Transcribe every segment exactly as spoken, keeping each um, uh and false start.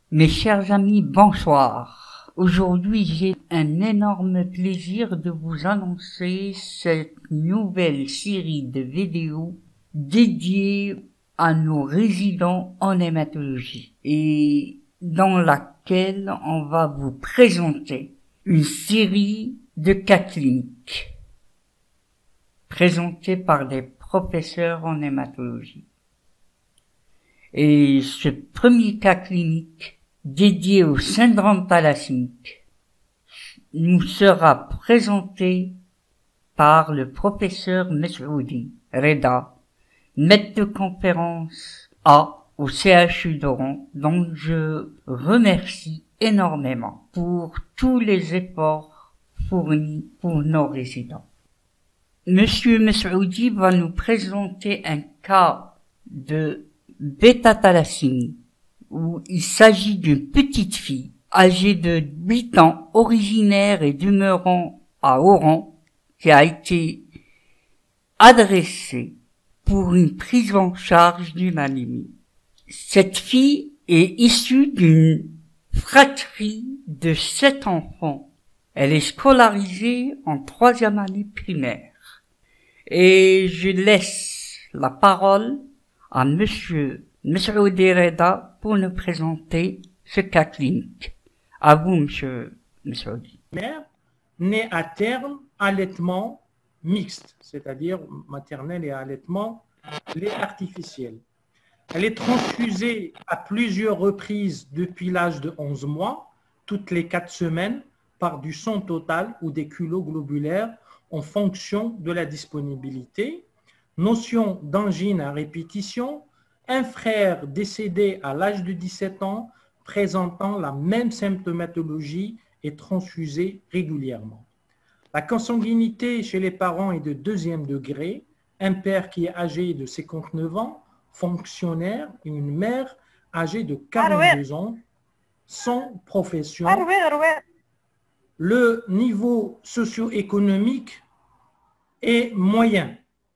Mes chers amis, bonsoir. Aujourd'hui, j'ai un énorme plaisir de vous annoncer cette nouvelle série de vidéos dédiée à nos résidents en hématologie et dans laquelle on va vous présenter une série de cas cliniques présentés par des professeurs en hématologie. Et ce premier cas clinique dédié au syndrome thalassémique nous sera présenté par le professeur Messoudi Reda, maître de conférence A au C H U d'Oran, dont je remercie énormément pour tous les efforts fournis pour nos résidents. Monsieur Messoudi va nous présenter un cas de bêta-thalassémie où il s'agit d'une petite fille âgée de huit ans, originaire et demeurant à Oran, qui a été adressée pour une prise en charge d'une anémie. Cette fille est issue d'une fratrie de sept enfants. Elle est scolarisée en troisième année primaire. Et je laisse la parole à monsieur Messoudi Reda pour nous présenter ce cas clinique. À vous, monsieur Messoudi. Mère née à terme allaitement mixte, c'est-à-dire maternel et allaitement lait artificiel. Elle est transfusée à plusieurs reprises depuis l'âge de onze mois, toutes les quatre semaines, par du sang total ou des culots globulaires en fonction de la disponibilité. Notion d'angine à répétition. Un frère décédé à l'âge de dix-sept ans présentant la même symptomatologie est transfusé régulièrement. La consanguinité chez les parents est de deuxième degré, un père qui est âgé de cinquante-neuf ans, fonctionnaire, et une mère âgée de quarante-deux ans, sans profession. Le niveau socio-économique est moyen.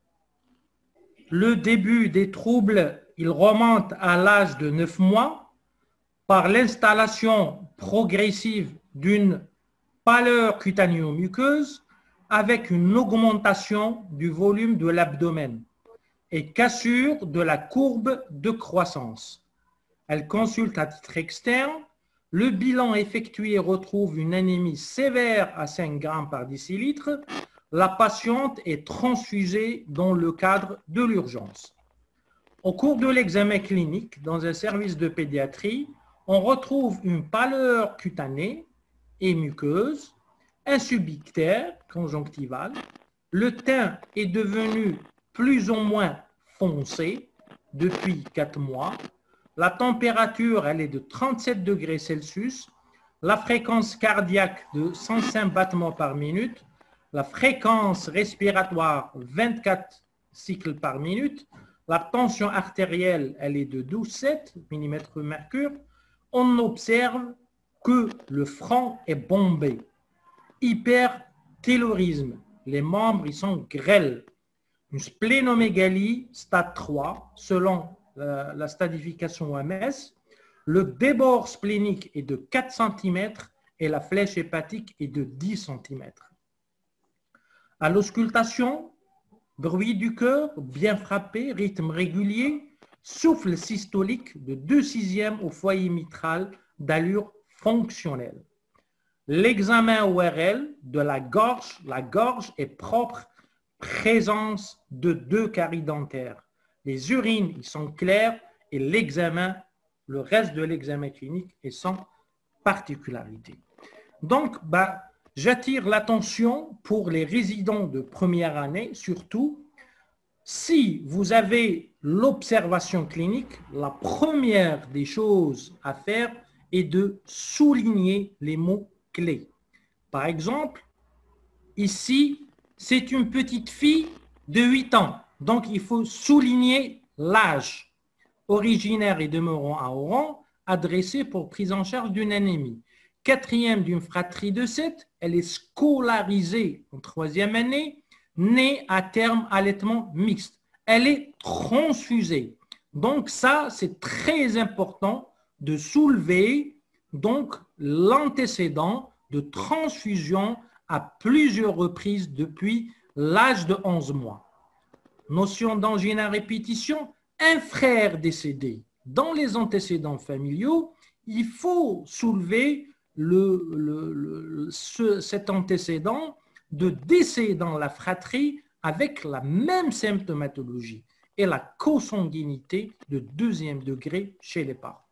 Le début des troubles, il remonte à l'âge de neuf mois par l'installation progressive d'une pâleur cutanéo-muqueuse avec une augmentation du volume de l'abdomen et cassure de la courbe de croissance. Elle consulte à titre externe. Le bilan effectué retrouve une anémie sévère à cinq grammes par décilitre. La patiente est transfusée dans le cadre de l'urgence. Au cours de l'examen clinique, dans un service de pédiatrie, on retrouve une pâleur cutanée et muqueuse, un subictaire conjonctival. Le teint est devenu plus ou moins foncé depuis quatre mois. La température, elle est de trente-sept degrés Celsius. La fréquence cardiaque de cent cinq battements par minute. La fréquence respiratoire, vingt-quatre cycles par minute. La tension artérielle, elle est de douze virgule sept millimètres mercure. On observe que le front est bombé. Hypertellurisme. Les membres, ils sont grêles. Une splénomégalie, stade trois, selon la, la stadification O M S. Le débord splénique est de quatre centimètres et la flèche hépatique est de dix centimètres. À l'auscultation, bruit du cœur, bien frappé, rythme régulier, souffle systolique de deux sixièmes au foyer mitral d'allure fonctionnelle. L'examen O R L de la gorge, la gorge est propre, présence de deux caries dentaires. Les urines, ils sont clairs et l'examen, le reste de l'examen clinique est sans particularité. Donc, bah, j'attire l'attention pour les résidents de première année, surtout, si vous avez l'observation clinique, la première des choses à faire est de souligner les mots clés. Par exemple, ici, c'est une petite fille de huit ans, donc il faut souligner l'âge. Originaire et demeurant à Oran, adressée pour prise en charge d'une anémie. Quatrième d'une fratrie de sept, elle est scolarisée en troisième année, née à terme allaitement mixte. Elle est transfusée. Donc ça, c'est très important de soulever donc l'antécédent de transfusion à plusieurs reprises depuis l'âge de onze mois. Notion d'angine à répétition, un frère décédé. Dans les antécédents familiaux, il faut soulever le, le, le, ce, cet antécédent de décès dans la fratrie avec la même symptomatologie et la consanguinité de deuxième degré chez les parents.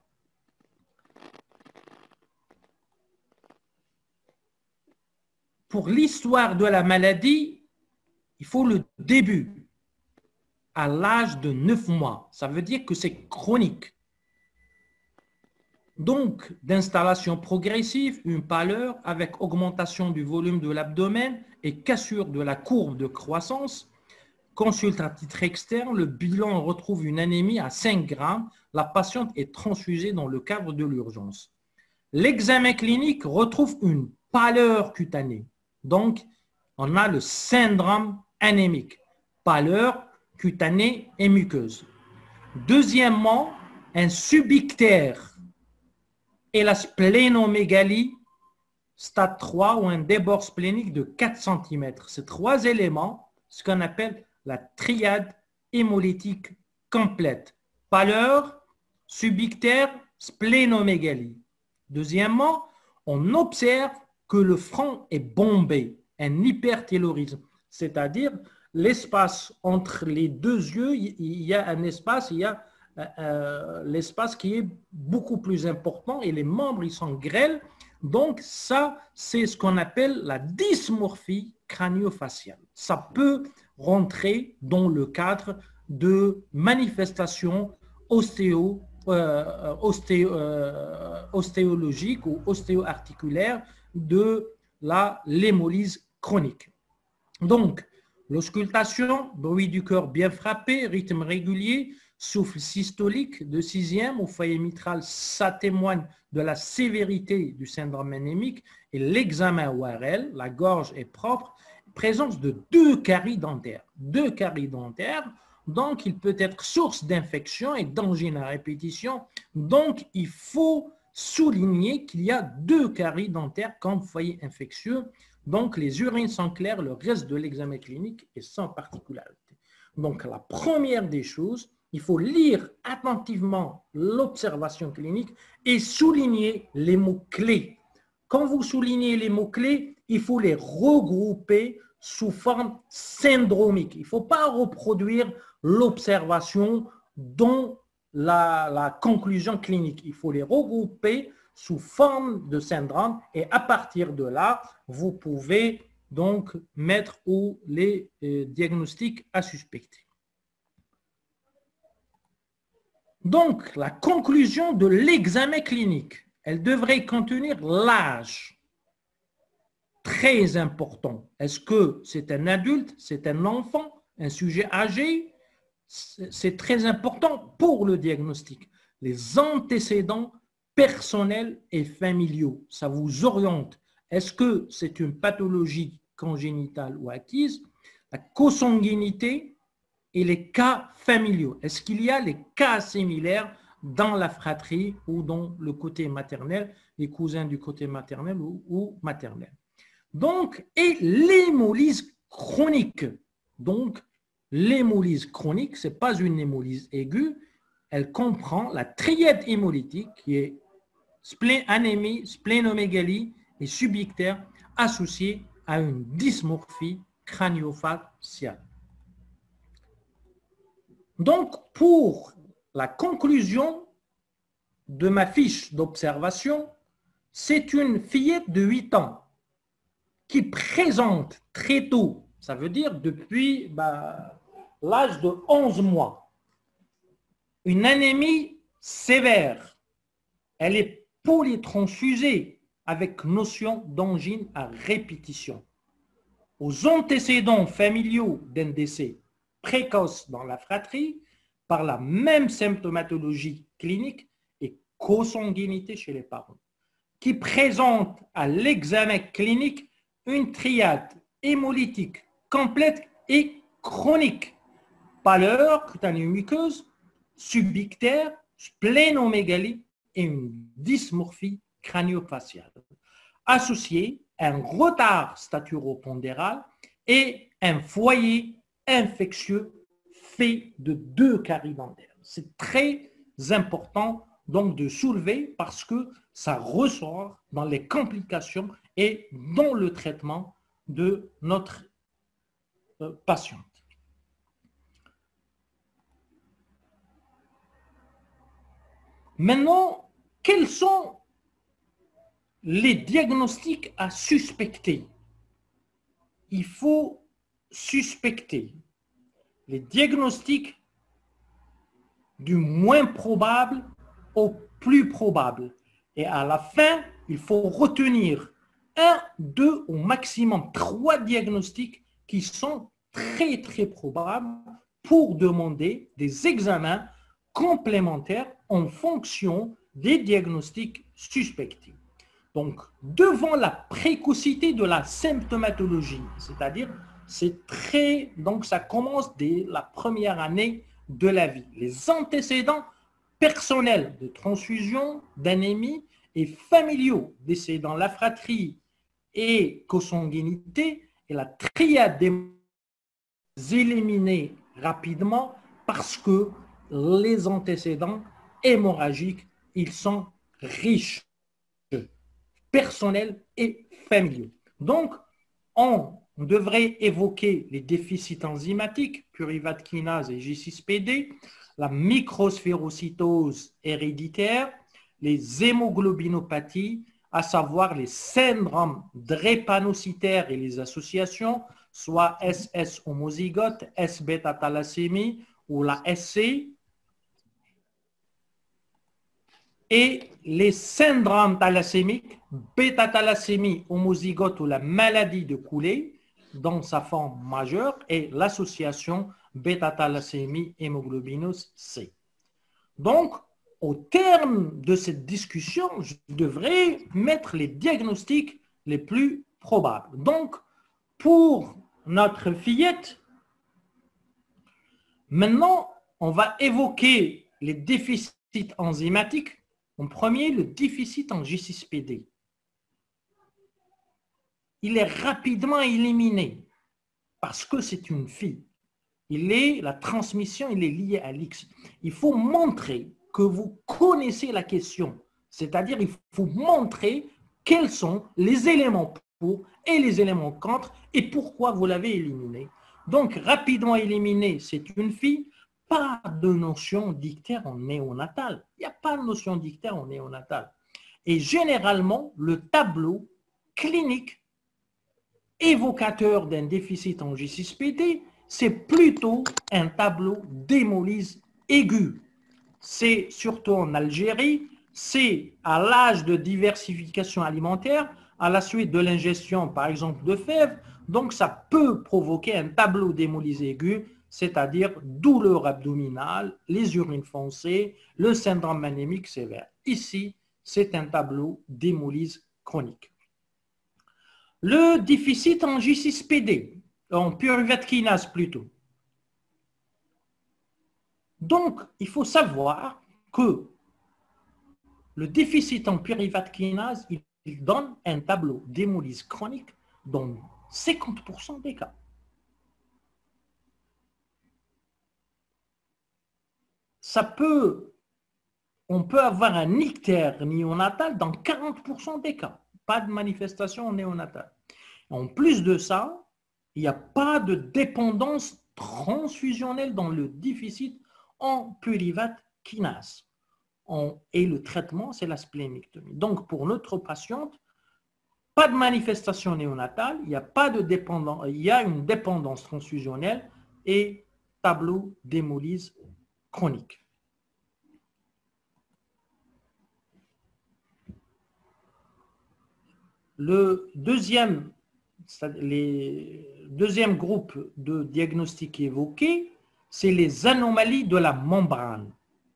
Pour l'histoire de la maladie, il faut le début, à l'âge de neuf mois. Ça veut dire que c'est chronique. Donc, d'installation progressive, une pâleur avec augmentation du volume de l'abdomen et cassure de la courbe de croissance. Consulte à titre externe, le bilan retrouve une anémie à cinq grammes. La patiente est transfusée dans le cadre de l'urgence. L'examen clinique retrouve une pâleur cutanée. Donc, on a le syndrome anémique, pâleur cutanée et muqueuse. Deuxièmement, un subictère et la splénomégalie, stade trois, ou un débord splénique de quatre centimètres. Ces trois éléments, ce qu'on appelle la triade hémolytique complète. Pâleur, subictère, splénomégalie. Deuxièmement, on observe que le front est bombé, un hypertélorisme, c'est-à-dire l'espace entre les deux yeux, il y a un espace, il y a euh, l'espace qui est beaucoup plus important et les membres ils sont grêles. Donc ça, c'est ce qu'on appelle la dysmorphie crânio-faciale. Ça peut rentrer dans le cadre de manifestations ostéo, euh, ostéo, euh, ostéologiques ou ostéo-articulaires de la l'hémolyse chronique. Donc, l'auscultation, bruit du cœur bien frappé, rythme régulier, souffle systolique de sixième au foyer mitral, ça témoigne de la sévérité du syndrome anémique. Et l'examen O R L, la gorge est propre, présence de deux caries dentaires. Deux caries dentaires, donc il peut être source d'infection et d'angine à répétition. Donc, il faut souligner qu'il y a deux caries dentaires comme foyer infectieux. Donc, les urines sont claires, le reste de l'examen clinique est sans particularité. Donc, la première des choses, il faut lire attentivement l'observation clinique et souligner les mots-clés. Quand vous soulignez les mots-clés, il faut les regrouper sous forme syndromique. Il ne faut pas reproduire l'observation dans la, la conclusion clinique. Il faut les regrouper sous forme de syndrome et à partir de là, vous pouvez donc mettre où les euh, diagnostics à suspecter. Donc, la conclusion de l'examen clinique, elle devrait contenir l'âge. Très important. Est-ce que c'est un adulte, c'est un enfant, un sujet âgé? C'est très important pour le diagnostic. Les antécédents personnels et familiaux, ça vous oriente. Est-ce que c'est une pathologie congénitale ou acquise? La consanguinité et les cas familiaux. Est-ce qu'il y a les cas similaires dans la fratrie ou dans le côté maternel, les cousins du côté maternel ou, ou maternel? Donc, et l'hémolyse chronique. Donc, l'hémolyse chronique, ce n'est pas une hémolyse aiguë, elle comprend la triade hémolytique qui est splé anémie, splénomégalie et subictère associée à une dysmorphie crânio-faciale. Donc, pour la conclusion de ma fiche d'observation, c'est une fillette de huit ans qui présente très tôt, ça veut dire depuis bah, l'âge de onze mois, une anémie sévère. Elle est polytransfusée avec notion d'angine à répétition. Aux antécédents familiaux d'un décès précoce dans la fratrie, par la même symptomatologie clinique et consanguinité chez les parents, qui présente à l'examen clinique une triade hémolytique complète et chronique. Pâleur, cutanée muqueuse, subictère, splénomégalie et une dysmorphie crânio-faciale, associée à un retard staturopondéral et un foyer infectieux fait de deux caries dentaires. C'est très important donc de soulever parce que ça ressort dans les complications et dans le traitement de notre euh, patiente. Maintenant, quels sont les diagnostics à suspecter? Il faut suspecter les diagnostics du moins probable au plus probable. Et à la fin, il faut retenir un, deux, au maximum trois diagnostics qui sont très, très probables pour demander des examens complémentaires en fonction des diagnostics suspectés. Donc, devant la précocité de la symptomatologie, c'est-à-dire, c'est très, donc ça commence dès la première année de la vie. Les antécédents personnels de transfusion, d'anémie et familiaux décédant la fratrie et consanguinité et la triade des éliminés rapidement parce que les antécédents hémorragiques, ils sont riches, personnels et familiaux. Donc, on devrait évoquer les déficits enzymatiques, pyruvate kinase et G six P D, la microsphérocytose héréditaire, les hémoglobinopathies, à savoir les syndromes drépanocytaires et les associations, soit S S homozygote, S-bêta-thalassémie ou la S C, et les syndromes thalassémiques, bêta-thalassémie homozygote ou la maladie de Coulé, dans sa forme majeure, et l'association bêta-thalassémie hémoglobinose C. Donc, au terme de cette discussion, je devrais mettre les diagnostics les plus probables. Donc, pour notre fillette, maintenant, on va évoquer les déficits enzymatiques. En premier, le déficit en G six P D. Il est rapidement éliminé parce que c'est une fille. Il est, la transmission, il est lié à l'X. Il faut montrer que vous connaissez la question. C'est-à-dire, il faut montrer quels sont les éléments pour et les éléments contre et pourquoi vous l'avez éliminé. Donc, rapidement éliminé, c'est une fille. Pas de notion d'ictère en néonatal. Il n'y a pas de notion d'ictère en néonatal. Et généralement, le tableau clinique évocateur d'un déficit en G six P D, c'est plutôt un tableau d'hémolyse aiguë. C'est surtout en Algérie, c'est à l'âge de diversification alimentaire, à la suite de l'ingestion, par exemple, de fèves. Donc, ça peut provoquer un tableau d'hémolyse aiguë, c'est-à-dire douleur abdominale, les urines foncées, le syndrome anémique sévère. Ici, c'est un tableau d'hémolyse chronique. Le déficit en G six P D, en pyruvate kinase plutôt. Donc, il faut savoir que le déficit en pyruvate kinase, il, il donne un tableau d'hémolyse chronique dans cinquante pour cent des cas. Ça peut, on peut avoir un ictère néonatal dans quarante pour cent des cas. Pas de manifestation néonatale. En plus de ça, il n'y a pas de dépendance transfusionnelle dans le déficit en pyruvate kinase. Et le traitement, c'est la splénectomie. Donc, pour notre patiente, pas de manifestation néonatale, il n'y a pas de dépendance, il y a une dépendance transfusionnelle et tableau d'hémolyse chronique. Le deuxième, les deuxième groupe de diagnostics évoqués, c'est les anomalies de la membrane.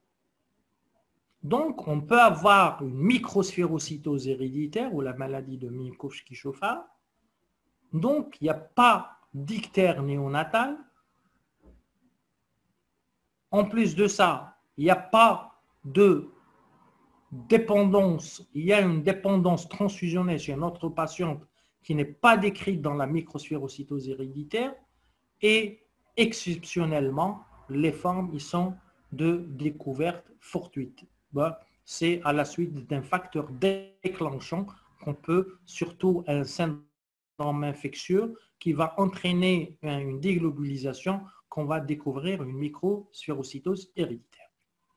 Donc, on peut avoir une microsphérocytose héréditaire ou la maladie de Minkowski-Schoffard. Donc, il n'y a pas d'ictère néonatal. En plus de ça, il n'y a pas de dépendance, il y a une dépendance transfusionnelle chez notre patiente qui n'est pas décrite dans la microsphérocytose héréditaire et exceptionnellement, les formes ils sont de découverte fortuite. Ben, c'est à la suite d'un facteur déclenchant qu'on peut, surtout un syndrome infectieux qui va entraîner une déglobulisation, qu'on va découvrir une microsphérocytose héréditaire.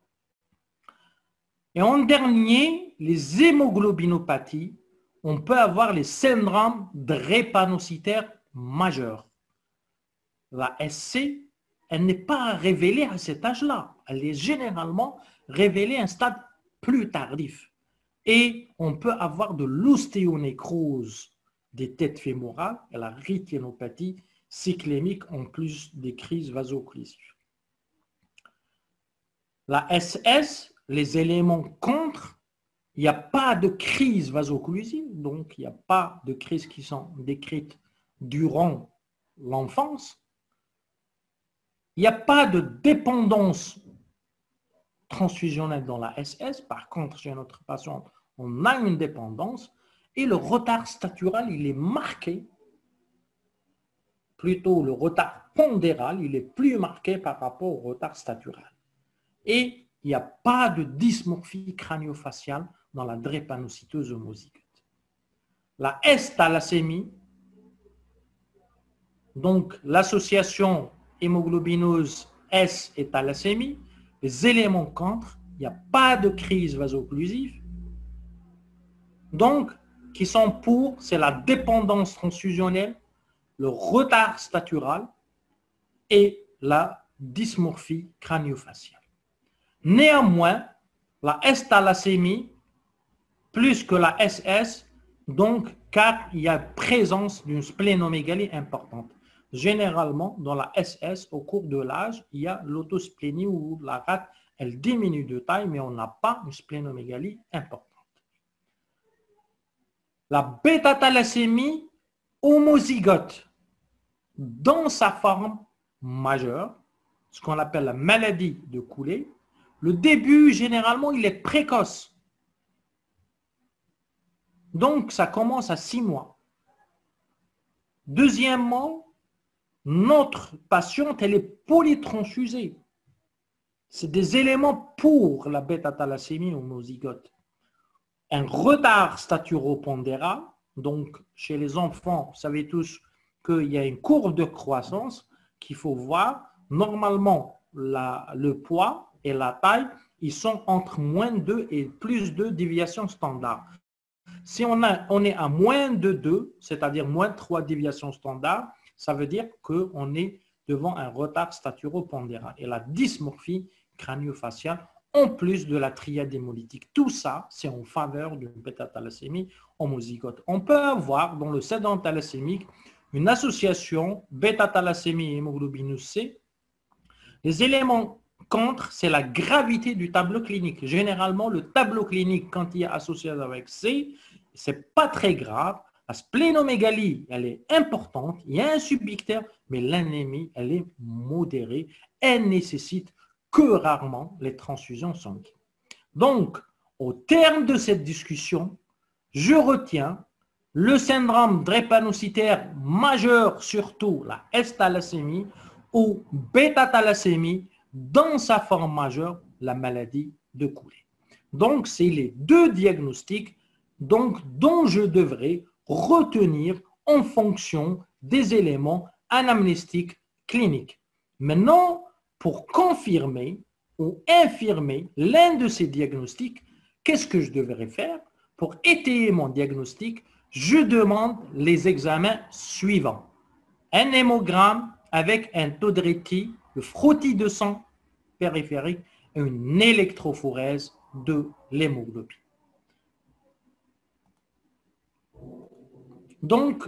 Et en dernier, les hémoglobinopathies, on peut avoir les syndromes drépanocytaires majeurs. La S C, elle n'est pas révélée à cet âge-là. Elle est généralement révélée à un stade plus tardif. Et on peut avoir de l'ostéonécrose des têtes fémorales et la rétinopathie cyclémique en plus des crises vasoocclusives. La S S, les éléments contre, il n'y a pas de crise vasocclusive, donc il n'y a pas de crises qui sont décrites durant l'enfance. Il n'y a pas de dépendance transfusionnelle dans la S S. Par contre, chez notre patiente, on a une dépendance et le retard statural, il est marqué. Plutôt, le retard pondéral, il est plus marqué par rapport au retard statural. Et il n'y a pas de dysmorphie crânio-faciale dans la drépanocytose homozygote. La S-thalassémie, donc l'association hémoglobinose S et thalassémie, les éléments contre, il n'y a pas de crise vasocclusive. Donc, qui sont pour, c'est la dépendance transfusionnelle, le retard statural et la dysmorphie crânio-faciale. Néanmoins, la S-thalassémie, plus que la S S, donc car il y a présence d'une splénomégalie importante. Généralement, dans la S S, au cours de l'âge, il y a l'autosplénie où la rate, elle diminue de taille, mais on n'a pas une splénomégalie importante. La bêta-thalassémie homozygote, dans sa forme majeure, ce qu'on appelle la maladie de Cooley, le début, généralement, il est précoce. Donc, ça commence à six mois. Deuxièmement, notre patiente, elle est polytransfusée. C'est des éléments pour la bêta-thalassémie homozygote. Un retard staturopondéral, donc chez les enfants, vous savez tous qu'il y a une courbe de croissance qu'il faut voir. Normalement, la, le poids et la taille, ils sont entre moins deux et plus deux déviations standards. Si on, a, on est à moins de deux, c'est-à-dire moins trois déviations standards, ça veut dire qu'on est devant un retard staturopondéral. Et la dysmorphie crânio-faciale, en plus de la triade hémolytique. Tout ça, c'est en faveur d'une bêta-thalassémie homozygote. On peut avoir dans le syndrome thalassémique une association bêta-thalassémie et hémoglobinose C. Les éléments contre, c'est la gravité du tableau clinique. Généralement, le tableau clinique, quand il est associé avec C, c'est pas très grave. La splénomégalie, elle est importante. Il y a un subictaire, mais l'anémie, elle est modérée. Elle nécessite que rarement les transfusions sanguines. Donc, au terme de cette discussion, je retiens le syndrome drépanocytaire majeur, surtout la S-thalassémie ou bêta-thalassémie, dans sa forme majeure, la maladie de Cooley. Donc, c'est les deux diagnostics donc, dont je devrais retenir en fonction des éléments anamnéstiques cliniques. Maintenant, pour confirmer ou infirmer l'un de ces diagnostics, qu'est-ce que je devrais faire? Pour étayer mon diagnostic, je demande les examens suivants. Un hémogramme avec un taux de réti, le frottis de sang périphérique et une électrophorèse de l'hémoglobine. Donc,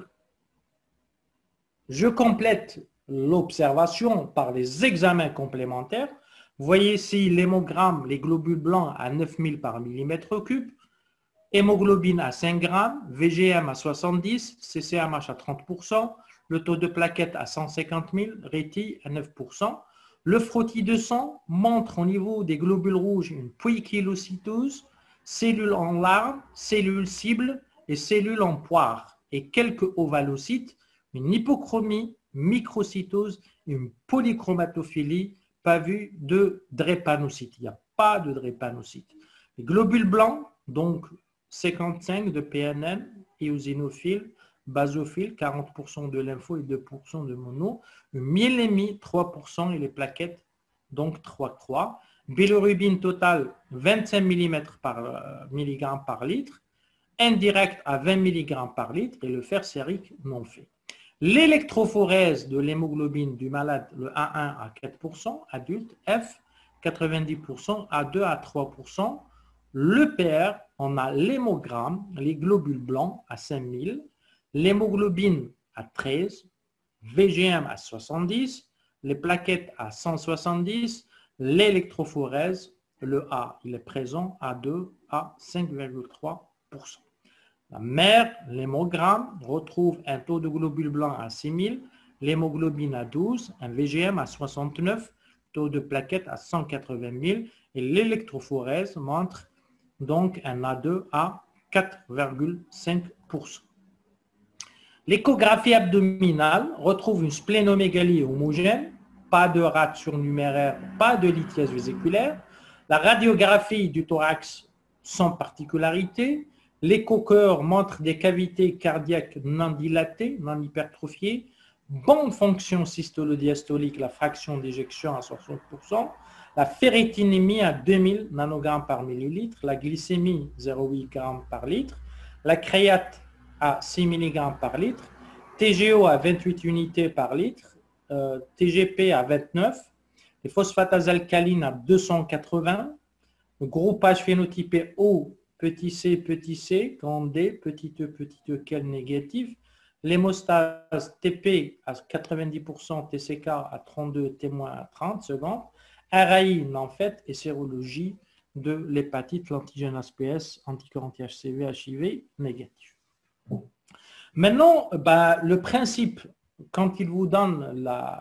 je complète l'observation par les examens complémentaires. Vous voyez ici l'hémogramme, les globules blancs à neuf mille par millimètre cube, hémoglobine à cinq grammes, V G M à soixante-dix, C C M H à trente pour cent, le taux de plaquettes à cent cinquante mille, réti à neuf pour cent. Le frottis de sang montre au niveau des globules rouges une poïkilocytose, cellules en larmes, cellules cibles et cellules en poire, et quelques ovalocytes, une hypochromie, microcytose, une polychromatophilie, pas vu de drépanocytes. Il n'y a pas de drépanocytes. Les globules blancs, donc cinquante-cinq de P N N, éosinophiles, basophiles, quarante pour cent de lympho et deux pour cent de mono, une myélémie, trois pour cent et les plaquettes, donc trois croix. Bilirubine totale, vingt-cinq millimètres par euh, milligramme par litre, indirect à vingt milligrammes par litre et le fer sérique non fait. L'électrophorèse de l'hémoglobine du malade, le A un à quatre pour cent, adulte, F, quatre-vingt-dix pour cent, A deux à trois pour cent. Le P R, on a l'hémogramme, les globules blancs à cinq mille, l'hémoglobine à treize, V G M à soixante-dix, les plaquettes à cent soixante-dix, l'électrophorèse, le A, il est présent à deux à cinq virgule trois pour cent. La mère, l'hémogramme, retrouve un taux de globules blancs à six mille, l'hémoglobine à douze, un V G M à soixante-neuf, taux de plaquettes à cent quatre-vingt mille et l'électrophorèse montre donc un A deux à quatre virgule cinq pour cent. L'échographie abdominale retrouve une splénomégalie homogène, pas de rate surnuméraire, pas de lithiase vésiculaire. La radiographie du thorax sans particularité. L'écho-cœur montre des cavités cardiaques non dilatées, non hypertrophiées. Bonne fonction systolo-diastolique, la fraction d'éjection à soixante pour cent. La ferritinémie à deux mille nanogrammes par millilitre. La glycémie zéro virgule huit grammes par litre. La créate à six milligrammes par litre. T G O à vingt-huit unités par litre. Euh, T G P à vingt-neuf. Les phosphates alcalines à deux cent quatre-vingts. Le groupage phénotypé O, petit c, petit c, grand D, petit e, petit e, quel négatif. L'hémostase T P à quatre-vingt-dix pour cent, T C K à trente-deux, témoin à trente secondes. R A I non fait et sérologie de l'hépatite, l'antigène H P S, anticorps anti-H C V, H I V négatif. Maintenant, bah, le principe, quand il vous donne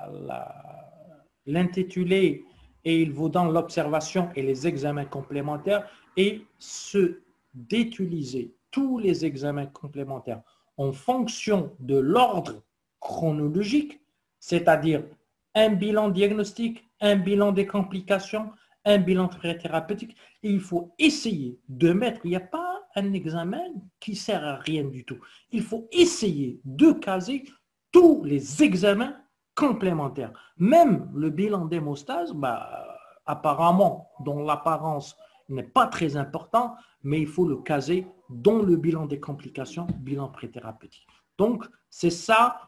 l'intitulé et il vous donne l'observation et les examens complémentaires, et ce d'utiliser tous les examens complémentaires en fonction de l'ordre chronologique, c'est-à-dire un bilan diagnostique, un bilan des complications, un bilan thérapeutique, et il faut essayer de mettre, il n'y a pas un examen qui sert à rien du tout. Il faut essayer de caser tous les examens complémentaires. Même le bilan d'hémostase, bah, apparemment, dont l'apparence n'est pas très important, mais il faut le caser dans le bilan des complications, bilan préthérapeutique. Donc, c'est ça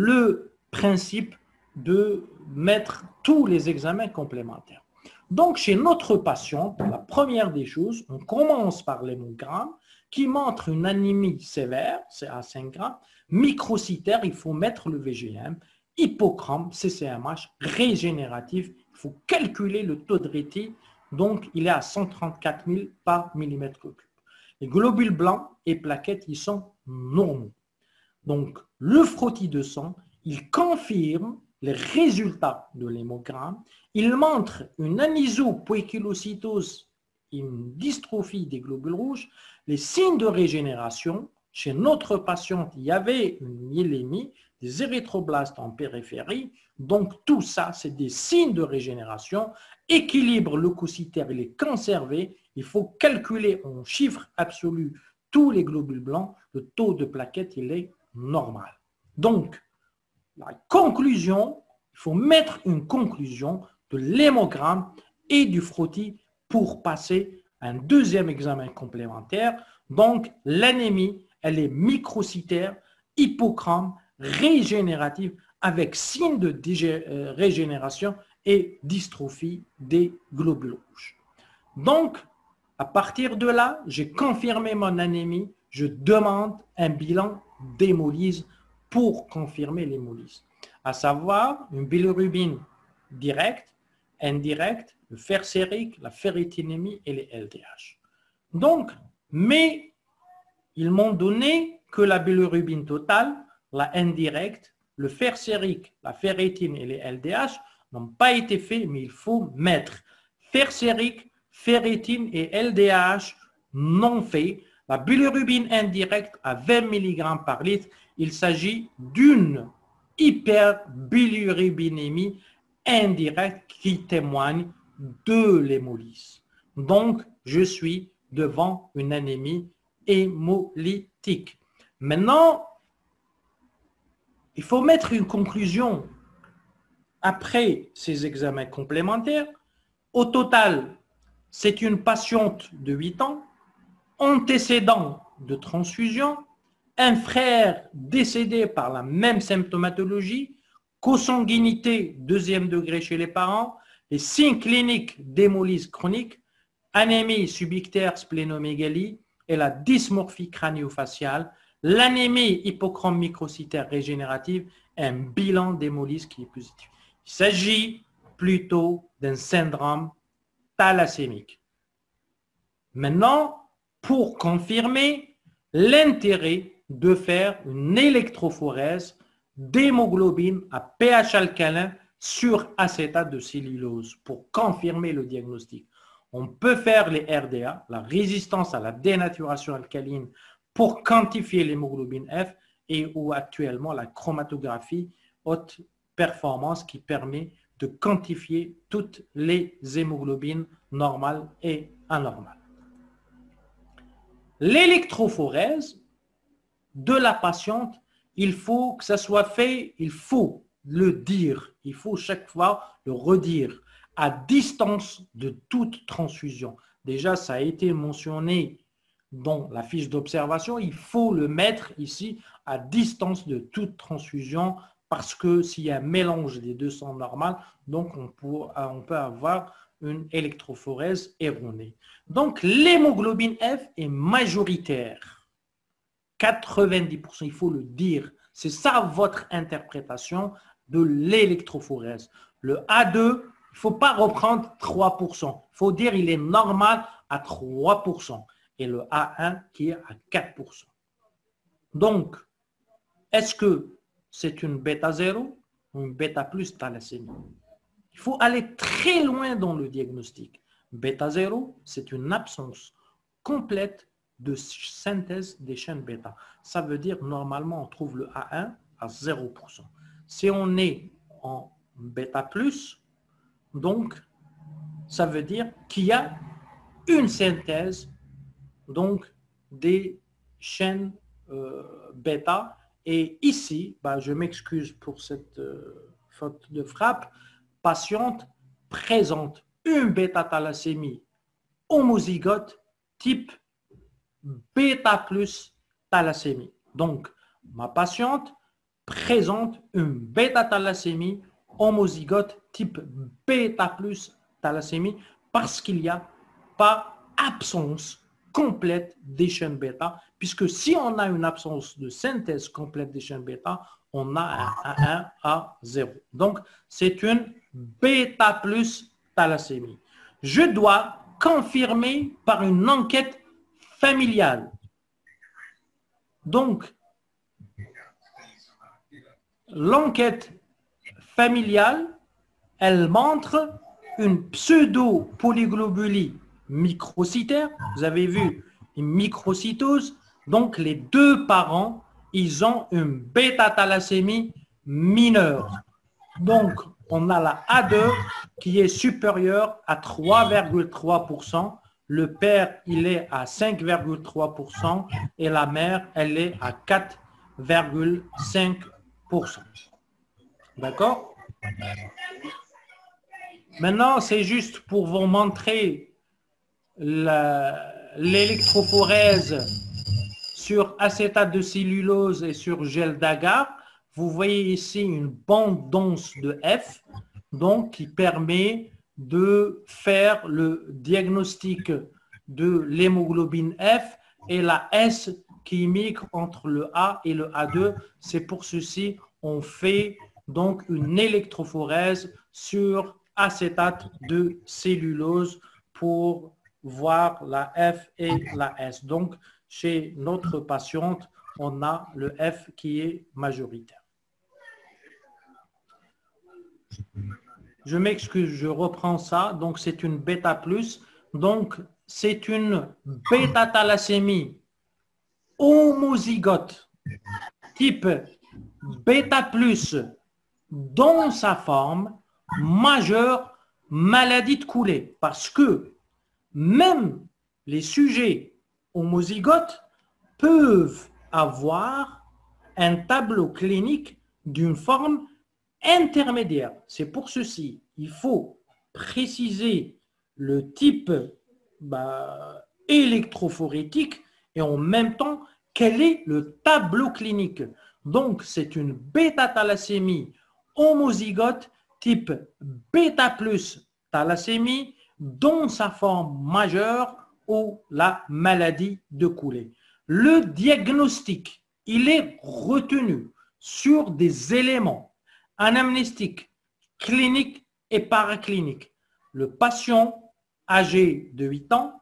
le principe de mettre tous les examens complémentaires. Donc, chez notre patient, la première des choses, on commence par l'hémogramme qui montre une anémie sévère, c'est à cinq grammes, microcytaire, il faut mettre le V G M, hypochrome, C C M H, régénératif, il faut calculer le taux de réti, donc il est à cent trente-quatre mille par millimètre cube. Les globules blancs et plaquettes, ils sont normaux. Donc, le frottis de sang, il confirme les résultats de l'hémogramme. Il montre une anisopoikilocytose, une dystrophie des globules rouges, les signes de régénération. Chez notre patiente, il y avait une myélémie, des érythroblastes en périphérie. Donc, tout ça, c'est des signes de régénération. Équilibre leucocytaire, il est conservé. Il faut calculer en chiffres absolus tous les globules blancs. Le taux de plaquettes, il est normal. Donc, la conclusion, il faut mettre une conclusion de l'hémogramme et du frottis pour passer à un deuxième examen complémentaire. Donc, l'anémie, elle est microcytaire, hypochrome, régénérative, avec signe de régénération et dystrophie des globules rouges. Donc, à partir de là, j'ai confirmé mon anémie, je demande un bilan d'hémolyse pour confirmer l'hémolyse, à savoir une bilirubine directe, indirecte, le fer sérique, la ferritinémie et les L D H. Donc, mais ils m'ont donné que la bilirubine totale, la indirecte, le fer sérique, la ferritine et les L D H n'ont pas été faits, mais il faut mettre fer sérique, ferritine et L D H non fait. La bilirubine indirecte à vingt milligrammes par litre, il s'agit d'une hyperbilirubinémie indirecte qui témoigne de l'hémolyse. Donc, je suis devant une anémie hémolytique. Maintenant, il faut mettre une conclusion après ces examens complémentaires. Au total, c'est une patiente de huit ans, antécédent de transfusion, un frère décédé par la même symptomatologie, consanguinité deuxième degré chez les parents, les signes cliniques d'hémolyse chronique, anémie subictaire splénomégalie et la dysmorphie crânio-faciale, l'anémie hypochrome microcytaire régénérative et un bilan d'hémolyse qui est positif. Il s'agit plutôt d'un syndrome thalassémique. Maintenant, pour confirmer l'intérêt de faire une électrophorèse d'hémoglobine à pH alcalin sur acétate de cellulose pour confirmer le diagnostic. On peut faire les R D A, la résistance à la dénaturation alcaline, pour quantifier l'hémoglobine F et ou actuellement la chromatographie haute performance qui permet de quantifier toutes les hémoglobines normales et anormales. L'électrophorèse de la patiente, il faut que ça soit fait, il faut le dire, il faut chaque fois le redire, à distance de toute transfusion. Déjà, ça a été mentionné dans la fiche d'observation, il faut le mettre ici à distance de toute transfusion parce que s'il y a un mélange des deux sangs normales, donc on peut, on peut avoir une électrophorèse erronée. Donc, l'hémoglobine F est majoritaire. quatre-vingt-dix pour cent, il faut le dire. C'est ça votre interprétation de l'électrophorèse. Le A deux, il ne faut pas reprendre trois pour cent. Il faut dire qu'il est normal à trois pour cent. Et le A un qui est à quatre pour cent. Donc, est-ce que c'est une bêta zéro ou une bêta plus thalassémie? Il faut aller très loin dans le diagnostic. Bêta zéro, c'est une absence complète de synthèse des chaînes bêta. Ça veut dire, normalement, on trouve le A un à zéro pour cent. Si on est en bêta plus, donc, ça veut dire qu'il y a une synthèse donc, des chaînes euh, bêta. Et ici, bah, je m'excuse pour cette euh, faute de frappe, patiente présente une bêta-thalassémie homozygote type bêta plus thalassémie. Donc, ma patiente présente une bêta-thalassémie homozygote type bêta plus thalassémie parce qu'il n'y a pas absence complète des chaînes bêta, puisque si on a une absence de synthèse complète des chaînes bêta, on a un A un à zéro. Donc, c'est une bêta plus thalassémie. Je dois confirmer par une enquête familiale. Donc, l'enquête familiale, elle montre une pseudo-polyglobulie microcytaire. Vous avez vu une microcytose. Donc, les deux parents, ils ont une bêta-thalassémie mineure. Donc, on a la A deux qui est supérieure à trois virgule trois pour cent. Le père, il est à cinq virgule trois pour cent et la mère, elle est à quatre virgule cinq pour cent. D'accord? Maintenant, c'est juste pour vous montrer l'électrophorèse sur acétate de cellulose et sur gel d'agar. Vous voyez ici une bande dense de F, donc qui permet de faire le diagnostic de l'hémoglobine F et la S qui migre entre le A et le A deux. C'est pour ceci on fait donc une électrophorèse sur acétate de cellulose pour voir la F et la S. Donc, chez notre patiente, on a le F qui est majoritaire. Je m'excuse, je reprends ça. Donc, c'est une bêta plus. Donc, c'est une bêta-thalassémie homozygote type bêta plus dans sa forme majeure maladie de Coulée. Parce que même les sujets homozygotes peuvent avoir un tableau clinique d'une forme intermédiaire. C'est pour ceci, il faut préciser le type bah, électrophorétique et en même temps, quel est le tableau clinique. Donc, c'est une bêta-thalassémie homozygote type bêta plus thalassémie dans sa forme majeure ou la maladie de Coulée. Le diagnostic, il est retenu sur des éléments anamnéstiques, cliniques et paracliniques. Le patient âgé de huit ans,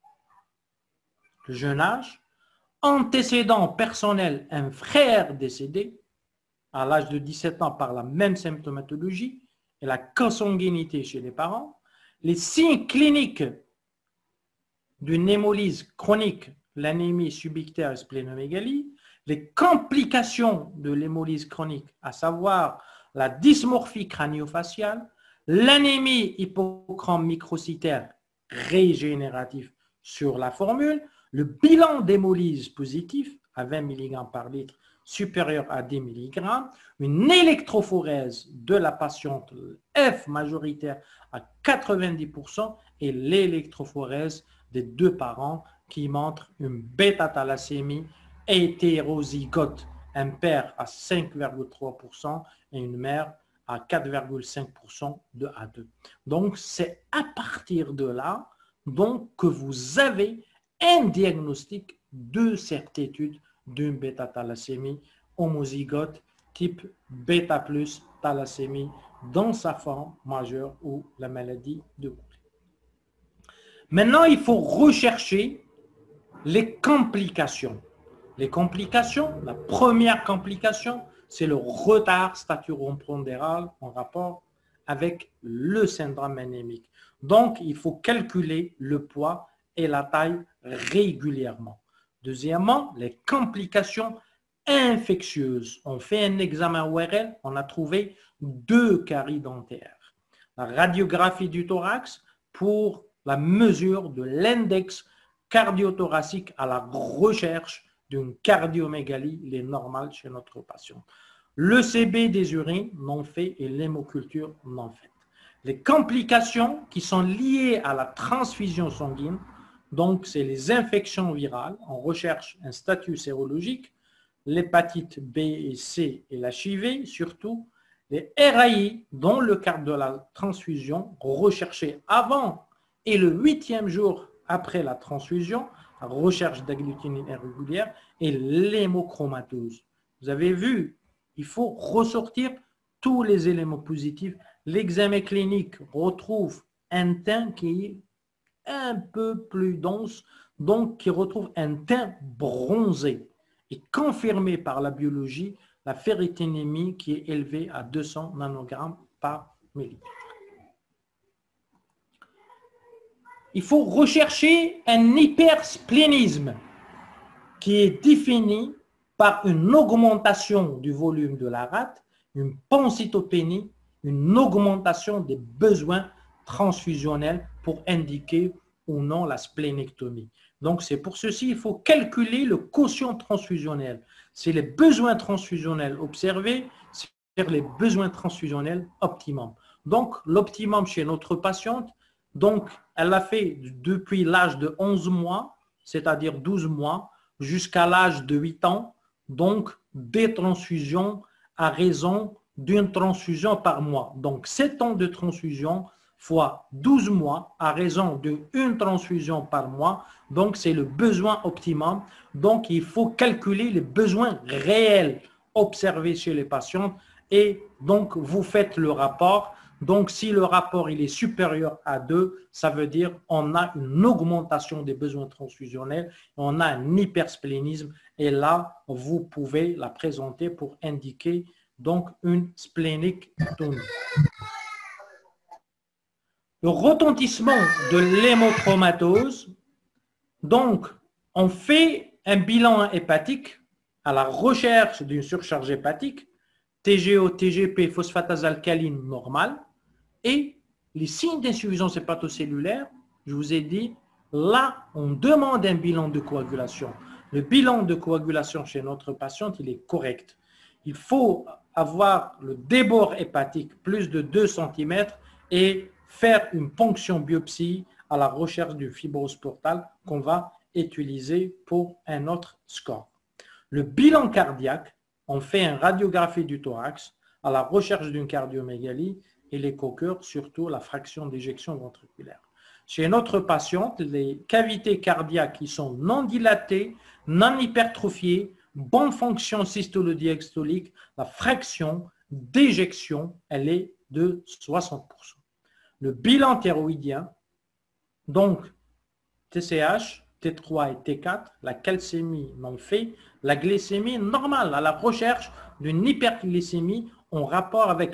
le jeune âge, antécédent personnel, un frère décédé à l'âge de dix-sept ans par la même symptomatologie et la consanguinité chez les parents, les signes cliniques d'une hémolyse chronique, l'anémie subictaire et splénomégalie, les complications de l'hémolyse chronique, à savoir la dysmorphie crânio-faciale, l'anémie hypochrome microcytaire régénérative sur la formule, le bilan d'hémolyse positif à vingt milligrammes par litre supérieur à dix milligrammes, une électrophorèse de la patiente F majoritaire à quatre-vingt-dix pour cent et l'électrophorèse des deux parents qui montrent une bêta-thalassémie hétérozygote, un père à cinq virgule trois pour cent et une mère à quatre virgule cinq pour cent de A deux. Donc, c'est à partir de là donc, que vous avez un diagnostic de certitude d'une bêta-thalassémie homozygote type bêta plus thalassémie dans sa forme majeure ou la maladie de Coulée. Maintenant, il faut rechercher les complications. Les complications, la première complication, c'est le retard staturon-pondéral en rapport avec le syndrome anémique. Donc, il faut calculer le poids et la taille régulièrement. Deuxièmement, les complications infectieuses. On fait un examen O R L, on a trouvé deux caries dentaires. La radiographie du thorax pour la mesure de l'index cardiothoracique à la recherche d'une cardiomégalie, il est normal chez notre patient. Le C B des urines non fait et l'hémoculture non faite. Les complications qui sont liées à la transfusion sanguine, donc c'est les infections virales, on recherche un statut sérologique, l'hépatite B et C et l'H I V surtout, les R A I, dont le cadre de la transfusion, recherché avant et le huitième jour après la transfusion, la recherche d'agglutinine irrégulière et l'hémochromatose. Vous avez vu, il faut ressortir tous les éléments positifs. L'examen clinique retrouve un teint qui est un peu plus dense, donc qui retrouve un teint bronzé et confirmé par la biologie, la ferritinémie qui est élevée à deux cents nanogrammes par millilitre. Il faut rechercher un hypersplénisme qui est défini par une augmentation du volume de la rate, une pancytopénie, une augmentation des besoins transfusionnels pour indiquer ou non la splénectomie. Donc, c'est pour ceci il faut calculer le quotient transfusionnel. C'est les besoins transfusionnels observés, c'est les besoins transfusionnels optimum. Donc, l'optimum chez notre patiente, donc, elle a fait depuis l'âge de onze mois, c'est-à-dire douze mois, jusqu'à l'âge de huit ans, donc des transfusions à raison d'une transfusion par mois. Donc, sept ans de transfusion fois douze mois à raison d'une transfusion par mois. Donc, c'est le besoin optimum. Donc, il faut calculer les besoins réels observés chez les patients et donc, vous faites le rapport. Donc, si le rapport il est supérieur à deux, ça veut dire on a une augmentation des besoins transfusionnels, on a un hypersplénisme et là, vous pouvez la présenter pour indiquer donc une splénictomie. le retentissement de l'hémochromatose. Donc, on fait un bilan hépatique à la recherche d'une surcharge hépatique, T G O, T G P, phosphatase alcaline normale, et les signes d'insuffisance hépatocellulaire, je vous ai dit, là, on demande un bilan de coagulation. Le bilan de coagulation chez notre patiente, il est correct. Il faut avoir le débord hépatique plus de deux centimètres et faire une ponction biopsie à la recherche d'une fibrose portale qu'on va utiliser pour un autre score. Le bilan cardiaque, on fait une radiographie du thorax à la recherche d'une cardiomégalie et l'écho-cœur, surtout la fraction d'éjection ventriculaire. Chez notre patiente, les cavités cardiaques qui sont non dilatées, non hypertrophiées, bonne fonction systolo-diastolique, la fraction d'éjection, elle est de soixante pour cent. Le bilan thyroïdien, donc T C H, T trois et T quatre, la calcémie non fait, la glycémie normale à la recherche d'une hyperglycémie en rapport avec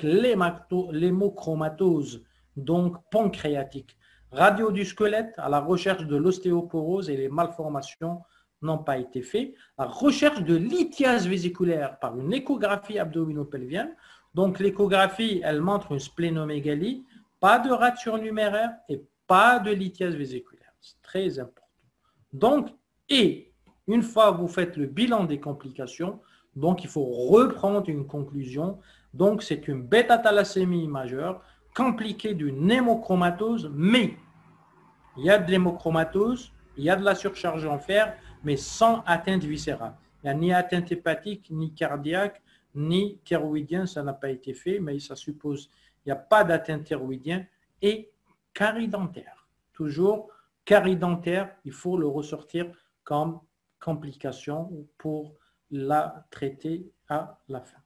l'hémochromatose, donc pancréatique. Radio du squelette à la recherche de l'ostéoporose et les malformations n'ont pas été faits. La recherche de lithiase vésiculaire par une échographie abdominopelvienne. Donc l'échographie, elle montre une splénomégalie, pas de rature numéraire et pas de lithiase vésiculaire. C'est très important. Donc, et une fois que vous faites le bilan des complications, donc il faut reprendre une conclusion. Donc c'est une bêta-thalassémie majeure compliquée d'une hémochromatose, mais il y a de l'hémochromatose, il y a de la surcharge en fer, mais sans atteinte viscérale. Il n'y a ni atteinte hépatique, ni cardiaque, ni thyroïdien, ça n'a pas été fait, mais ça suppose qu'il n'y a pas d'atteinte thyroïdienne et carie dentaire. Toujours carie dentaire, il faut le ressortir comme complication pour la traiter à la fin.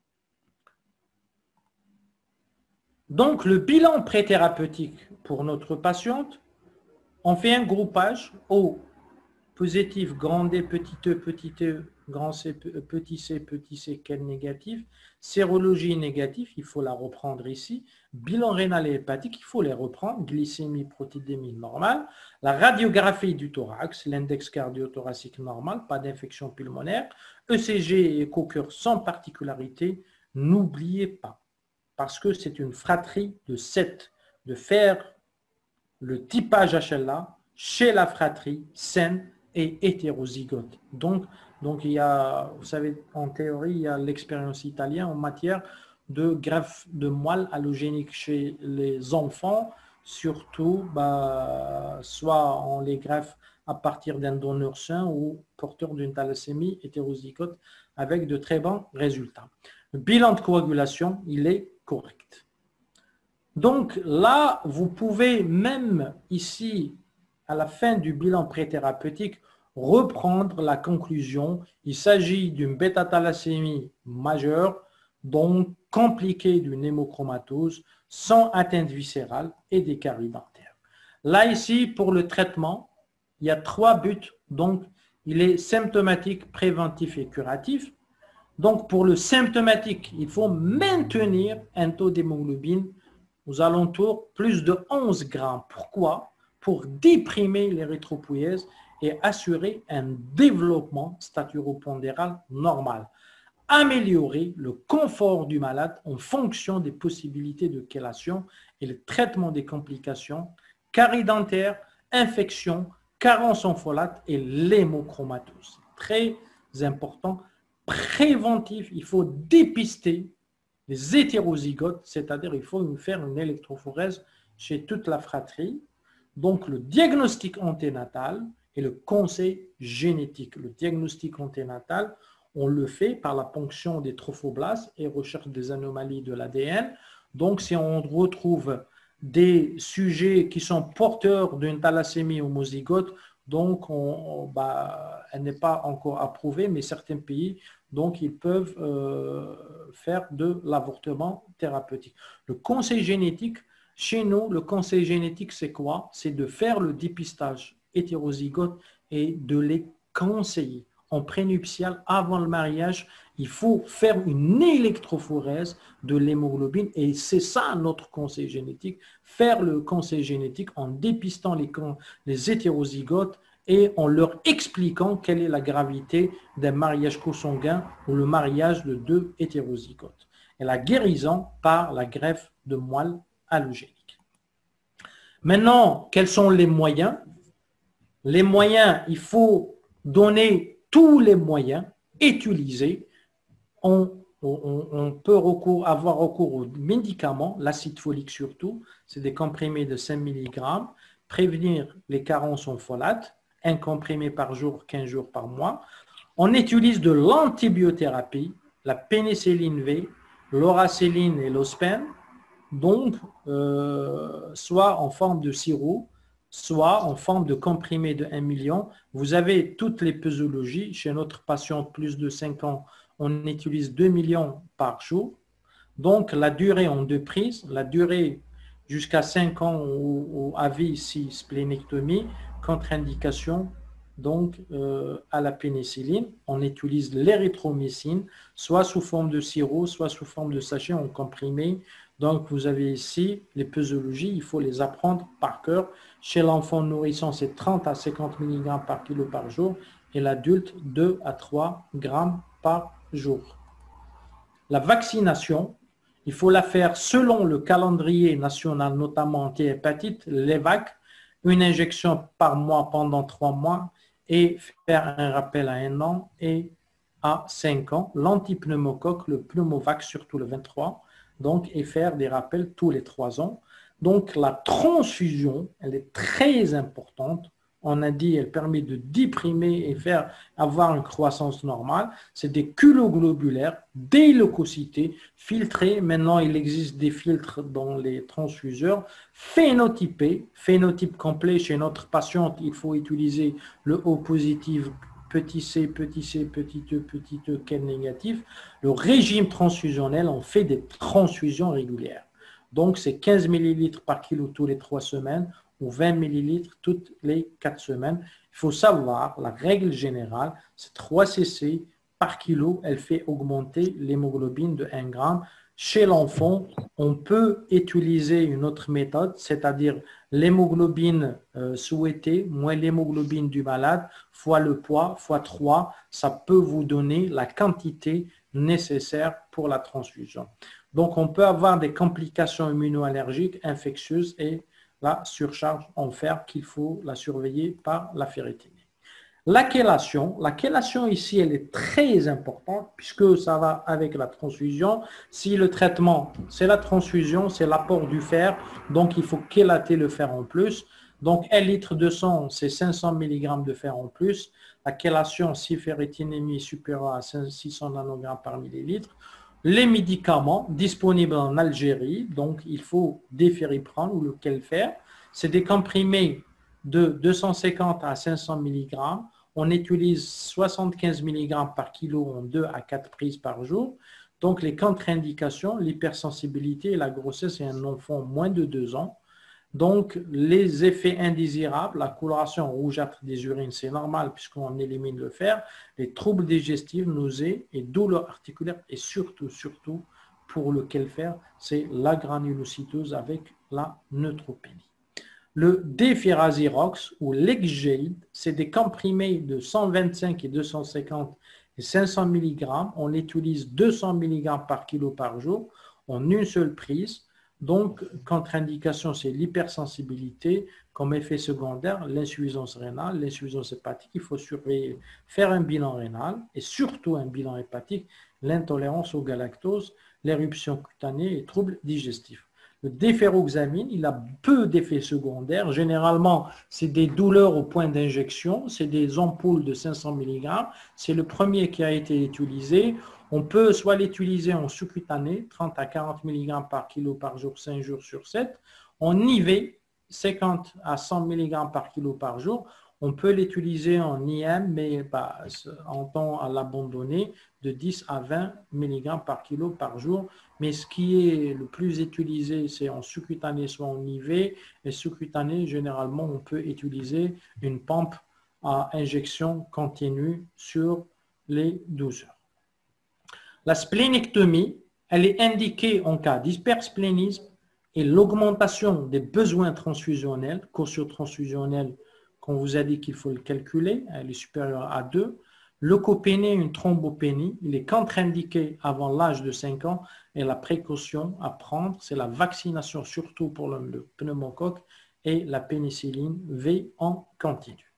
Donc, le bilan préthérapeutique pour notre patiente, on fait un groupage O positif, grand D, petit e, petit e, grand C, petit c, petit c, quel négatif, sérologie négative, il faut la reprendre ici, bilan rénal et hépatique, il faut les reprendre, glycémie, protidémie normale, la radiographie du thorax, l'index cardio-thoracique normal, pas d'infection pulmonaire, E C G et écho-cœur sans particularité, n'oubliez pas, parce que c'est une fratrie de sept, de faire le typage H L A chez la fratrie saine et hétérozygote. Donc, donc il y a, vous savez, en théorie, il y a l'expérience italienne en matière de greffe de moelle allogénique chez les enfants, surtout, bah, soit on les greffe à partir d'un donneur sain ou porteur d'une thalassémie hétérozygote avec de très bons résultats. Le bilan de coagulation, il est correct. Donc là, vous pouvez même ici, à la fin du bilan préthérapeutique, reprendre la conclusion. Il s'agit d'une bêta-thalassémie majeure, donc compliquée d'une hémochromatose, sans atteinte viscérale et des caries dentaires. Là, ici, pour le traitement, il y a trois buts. Donc, il est symptomatique, préventif et curatif. Donc, pour le symptomatique, il faut maintenir un taux d'hémoglobine aux alentours plus de onze grammes. Pourquoi? Pour déprimer l'érythropoïèse et assurer un développement staturopondéral normal. Améliorer le confort du malade en fonction des possibilités de chélation et le traitement des complications, carie dentaire, infection, carence en folate et l'hémochromatose. Très important. Préventif, il faut dépister les hétérozygotes, c'est-à-dire il faut faire une électrophorèse chez toute la fratrie. Donc le diagnostic anténatal et le conseil génétique. Le diagnostic anténatal, on le fait par la ponction des trophoblastes et recherche des anomalies de l'A D N. Donc si on retrouve des sujets qui sont porteurs d'une thalassémie homozygote, donc on, on, bah, elle n'est pas encore approuvée, mais certains pays, donc ils peuvent euh, faire de l'avortement thérapeutique. Le conseil génétique, chez nous, le conseil génétique, c'est quoi? C'est de faire le dépistage hétérozygote et de les conseiller. en prénuptial, avant le mariage, il faut faire une électrophorèse de l'hémoglobine et c'est ça notre conseil génétique, faire le conseil génétique en dépistant les, les hétérozygotes et en leur expliquant quelle est la gravité d'un mariage consanguin ou le mariage de deux hétérozygotes. Et la guérison par la greffe de moelle allogénique. Maintenant, quels sont les moyens? Les moyens, il faut donner tous les moyens, utiliser. On, on, on peut recours, avoir recours aux médicaments, l'acide folique surtout, c'est des comprimés de cinq milligrammes, prévenir les carences en folate, un comprimé par jour, quinze jours par mois. On utilise de l'antibiothérapie, la pénicilline V, l'oracéline et l'ospène, donc euh, soit en forme de sirop, soit en forme de comprimé de un million. Vous avez toutes les posologies. Chez notre patiente plus de cinq ans, on utilise deux millions par jour. Donc, la durée en deux prises, la durée jusqu'à cinq ans ou, ou à vie si splénectomie, contre-indication donc euh, à la pénicilline. On utilise l'érythromycine, soit sous forme de sirop, soit sous forme de sachet en comprimé. Donc, vous avez ici les posologies, il faut les apprendre par cœur. Chez l'enfant nourrisson, c'est trente à cinquante milligrammes par kilo par jour et l'adulte, deux à trois grammes par jour. La vaccination, il faut la faire selon le calendrier national, notamment anti-hépatite, l'E V A C, une injection par mois pendant trois mois et faire un rappel à un an et à cinq ans. L'antipneumocoque, le pneumovax, surtout le vingt-trois, donc, et faire des rappels tous les trois ans. Donc, la transfusion, elle est très importante. On a dit, elle permet de déprimer et faire avoir une croissance normale. C'est des culoglobulaires, des leucocytés filtrés. Maintenant, il existe des filtres dans les transfuseurs phénotypés, phénotype complet. Chez notre patiente, il faut utiliser le O positif, petit c, petit c, petit e, petit e, quel négatif. Le régime transfusionnel, on fait des transfusions régulières. Donc, c'est quinze millilitres par kilo tous les trois semaines ou vingt millilitres toutes les quatre semaines. Il faut savoir, la règle générale, c'est trois cc par kilo. Elle fait augmenter l'hémoglobine de un gramme. Chez l'enfant, on peut utiliser une autre méthode, c'est-à-dire l'hémoglobine euh, souhaitée moins l'hémoglobine du malade fois le poids fois trois. Ça peut vous donner la quantité nécessaire pour la transfusion. Donc, on peut avoir des complications immunoallergiques, infectieuses et la surcharge en fer qu'il faut la surveiller par la ferritinée. La chélation, la chélation ici, elle est très importante puisque ça va avec la transfusion. Si le traitement, c'est la transfusion, c'est l'apport du fer, donc il faut chélater le fer en plus. Donc, un litre de sang, c'est cinq cents milligrammes de fer en plus. La chélation, si ferritinémie supérieure à six cents nanogrammes par millilitre. Les médicaments disponibles en Algérie, donc il faut des fériprane ou le Kelfer. C'est des comprimés de deux cent cinquante à cinq cents milligrammes. On utilise soixante-quinze milligrammes par kilo en deux à quatre prises par jour. Donc les contre-indications, l'hypersensibilité et la grossesse et un enfant moins de deux ans. Donc les effets indésirables, la coloration rougeâtre des urines, c'est normal puisqu'on élimine le fer. Les troubles digestifs, nausées et douleurs articulaires et surtout, surtout pour le Kelfer, c'est la granulocytose avec la neutropénie. Le déferazirox ou l'Exgel, c'est des comprimés de cent vingt-cinq et deux cent cinquante et cinq cents milligrammes. On utilise deux cents milligrammes par kilo par jour en une seule prise. Donc, contre-indication, c'est l'hypersensibilité. Comme effet secondaire, l'insuffisance rénale, l'insuffisance hépatique. Il faut surveiller, faire un bilan rénal et surtout un bilan hépatique, l'intolérance au galactose, l'éruption cutanée et troubles digestifs. Le déferoxamine, il a peu d'effets secondaires. Généralement, c'est des douleurs au point d'injection. C'est des ampoules de cinq cents milligrammes. C'est le premier qui a été utilisé. On peut soit l'utiliser en sous-cutané, trente à quarante milligrammes par kilo par jour, cinq jours sur sept. En I V, cinquante à cent milligrammes par kilo par jour. On peut l'utiliser en I M, mais bah, en temps à l'abandonner, de dix à vingt milligrammes par kilo par jour. Mais ce qui est le plus utilisé, c'est en sous-cutané, soit en I V. Et sous-cutané, généralement, on peut utiliser une pompe à injection continue sur les douze heures. La splénectomie, elle est indiquée en cas d'hypersplénisme et l'augmentation des besoins transfusionnels, quotient transfusionnel, qu'on vous a dit qu'il faut le calculer, elle est supérieure à deux. Leucopénie, une thrombopénie, il est contre-indiqué avant l'âge de cinq ans et la précaution à prendre, c'est la vaccination surtout pour le, le pneumocoque et la pénicilline V en continu.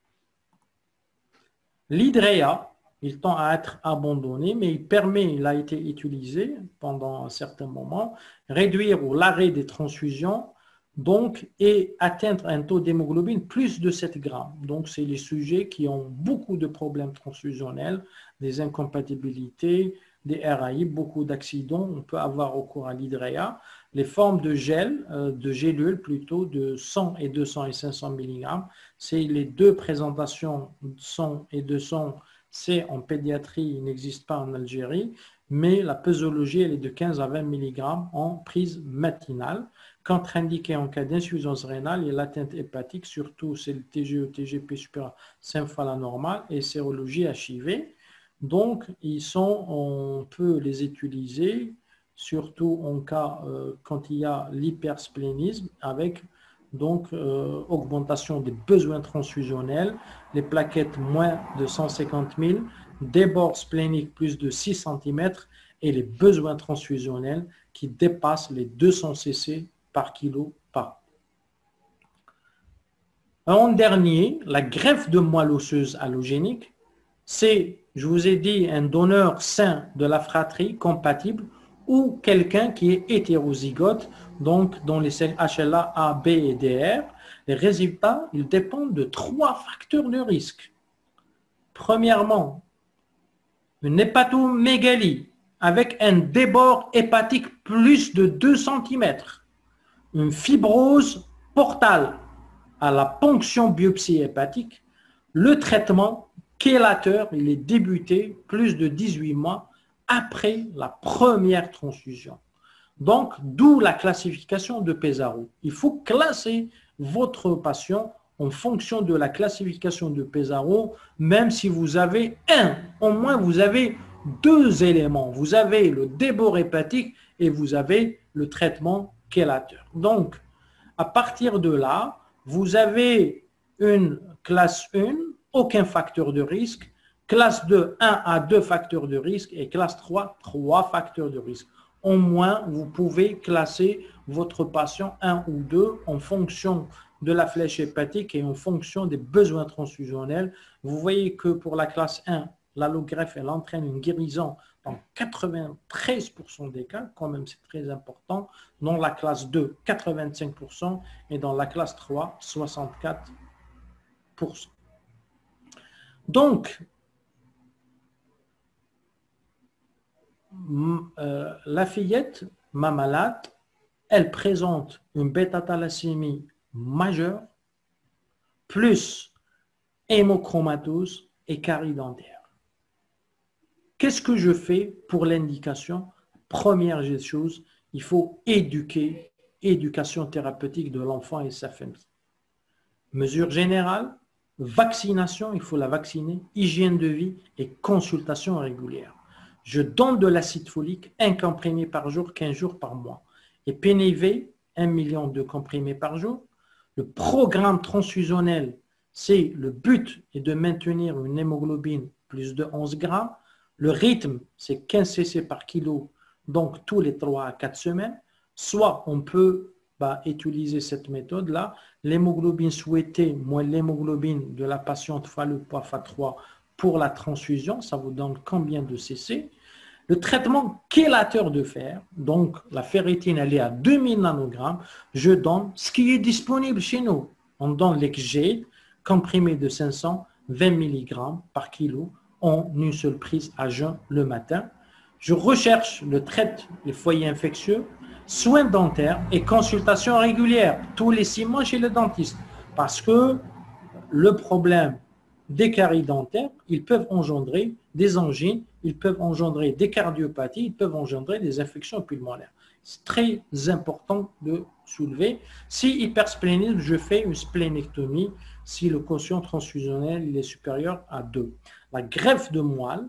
L'hydréa, il tend à être abandonné, mais il permet, il a été utilisé pendant un certain moment, réduire ou l'arrêt des transfusions, donc, et atteindre un taux d'hémoglobine plus de sept grammes. Donc, c'est les sujets qui ont beaucoup de problèmes transfusionnels, des incompatibilités, des R A I, beaucoup d'accidents. On peut avoir recours à l'hydréa. Les formes de gel, euh, de gélules plutôt, de cent et deux cents et cinq cents milligrammes, c'est les deux présentations cent et deux cents. C'est en pédiatrie, il n'existe pas en Algérie, mais la posologie, elle est de quinze à vingt milligrammes en prise matinale. Contre-indiqué en cas d'insuffisance rénale et l'atteinte hépatique, surtout c'est le T G E, T G P supérieur cinq fois la normale et sérologie H I V. Donc, ils sont, on peut les utiliser, surtout en cas euh, quand il y a l'hypersplénisme avec donc euh, augmentation des besoins transfusionnels, les plaquettes moins de cent cinquante mille, débord splénique plus de six centimètres et les besoins transfusionnels qui dépassent les deux cents cc par kilo par an. En dernier, la greffe de moelle osseuse allogénique, c'est, je vous ai dit, un donneur sain de la fratrie compatible ou quelqu'un qui est hétérozygote, donc dans les cells H L A, A, B et D R. Les résultats, ils dépendent de trois facteurs de risque. Premièrement, une hépatomégalie avec un débord hépatique plus de deux centimètres, une fibrose portale à la ponction biopsie hépatique, le traitement chélateur, il est débuté plus de dix-huit mois après la première transfusion. Donc, d'où la classification de Pesaro. Il faut classer votre patient en fonction de la classification de Pesaro, même si vous avez un, au moins vous avez deux éléments. Vous avez le débord hépatique et vous avez le traitement chélateur. Donc, à partir de là, vous avez une classe un, aucun facteur de risque, classe deux, un à deux facteurs de risque et classe trois, trois facteurs de risque. Au moins, vous pouvez classer votre patient un ou deux en fonction de la flèche hépatique et en fonction des besoins transfusionnels. Vous voyez que pour la classe un, l'allogreffe, elle entraîne une guérison dans quatre-vingt-treize pour cent des cas, quand même c'est très important. Dans la classe deux, quatre-vingt-cinq pour cent et dans la classe trois, soixante-quatre pour cent. Donc, euh, la fillette, ma malade, elle présente une bêta-thalassémie majeure, plus hémochromatose et carie dentaire. Qu'est-ce que je fais pour l'indication? Première chose, il faut éduquer, éducation thérapeutique de l'enfant et sa famille. Mesure générale, vaccination, il faut la vacciner, hygiène de vie et consultation régulière. Je donne de l'acide folique, un comprimé par jour, quinze jours par mois. Et P N V, un million de comprimés par jour. Le programme transfusionnel, c'est le but est de maintenir une hémoglobine plus de onze grammes. Le rythme, c'est quinze cc par kilo, donc tous les trois à quatre semaines. Soit on peut bah, utiliser cette méthode-là. L'hémoglobine souhaitée, moins l'hémoglobine de la patiente fois le poids fois trois pour la transfusion, ça vous donne combien de cc? Le traitement chélateur de fer, donc la ferritine, elle est à deux mille nanogrammes, je donne ce qui est disponible chez nous. On donne l'Exgel, comprimé de cinq cent vingt milligrammes par kilo, en une seule prise à jeun le matin. Je recherche le traite les foyers infectieux, soins dentaires et consultations régulières, tous les six mois chez le dentiste. Parce que le problème des caries dentaires, ils peuvent engendrer des angines, ils peuvent engendrer des cardiopathies, ils peuvent engendrer des infections pulmonaires. C'est très important de soulever. Si hypersplénisme, je fais une splénectomie si le quotient transfusionnel il est supérieur à deux. La greffe de moelle,